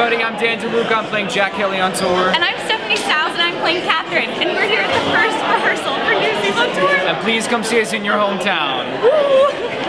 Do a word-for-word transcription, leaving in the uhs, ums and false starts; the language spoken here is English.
everybody, I'm Dan DeLuca, I'm playing Jack Haley on tour. And I'm Stephanie Stiles and I'm playing Catherine. And we're here at the first rehearsal for Newsies on tour. And please come see us in your hometown. Woo!